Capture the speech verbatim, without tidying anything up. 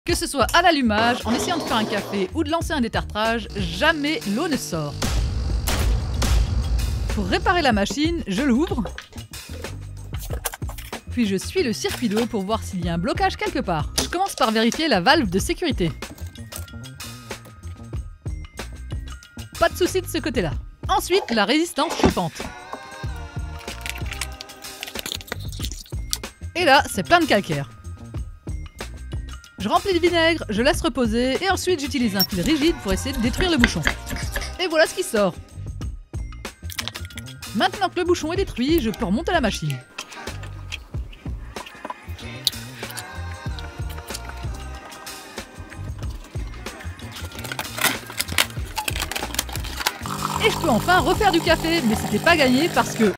Que ce soit à l'allumage, en essayant de faire un café ou de lancer un détartrage, jamais l'eau ne sort. Pour réparer la machine, je l'ouvre. Puis je suis le circuit d'eau pour voir s'il y a un blocage quelque part. Je commence par vérifier la valve de sécurité. Pas de souci de ce côté-là. Ensuite, la résistance chauffante. Et là, c'est plein de calcaire. Je remplis de vinaigre, je laisse reposer et ensuite j'utilise un fil rigide pour essayer de détruire le bouchon. Et voilà ce qui sort. Maintenant que le bouchon est détruit, je peux remonter la machine. Et je peux enfin refaire du café, mais c'était pas gagné parce que